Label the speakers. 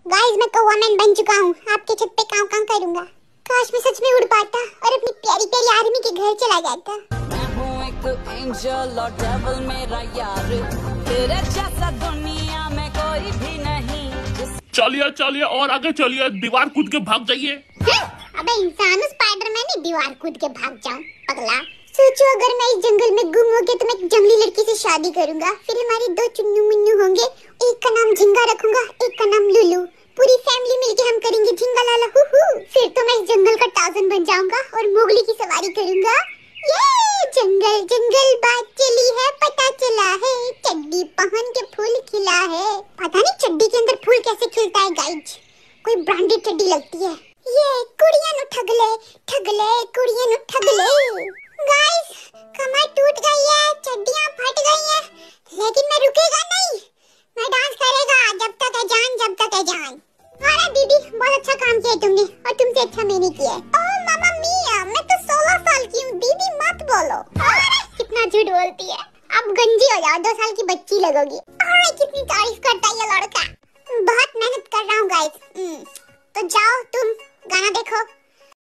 Speaker 1: Guys मैं कौवा man बन चुका हूँ। आपके छत पे काव काव करूंगा। काश मैं सच में उड़ पाता और अपनी प्यारी प्यारी आर्मी के घर चला जाता।
Speaker 2: मैं हूँ एक एंजल और डेविल मेरा यार, तेरे जैसा दुनिया में कोई भी नहीं।
Speaker 3: चलिए चलिए और आगे चलिए, दीवार कूद के भाग जाइए।
Speaker 1: अबे इंसान स्पाइडरमैन ही दीवार कूद के भाग जाऊं पगला। सोचो अगर मैं इस जंगल में गुम हो गया तो मैं एक जंगली लड़की से शादी करूंगा, फिर हमारे 2 चुन्नू मुन्नू होंगे। एक का नाम झिंगा रखूंगा, एक का नाम लुलू। पूरी फैमिली मिलके हम करेंगे झिंगा लाला हु हु। फिर तो मैं इस जंगल का टार्ज़न बन जाऊंगा और मोगली की सवारी करूंगा। ये जंगल जंगल बात चली है, पता चला है चड्डी पहन के फूल खिला है। पता नहीं चड्डी के अंदर फूल कैसे खिलता है गाइज, कोई ब्रांडेड चड्डी लगती है। ये कुड़ियां नु ठगले कुड़ियां नु ठगले। गाइस कमर टूट गई है, चड्डियां फट गई हैं, लेकिन मैं रुकेगा नहीं। मैं डांस करेगा जब तक है जान, जब तक है जान। अरे दीदी बहुत अच्छा काम किया तुमने, और तुमसे अच्छा मैंने किया है। ओह मामा मिया, मैं तो 16 साल की हूँ, दीदी मत बोलो। अरे कितना झूठ बोलती है, अब गंजी हो जाओ, 2 साल की बच्ची लगोगी। अरे कितनी तारीफ करता है ये लड़का।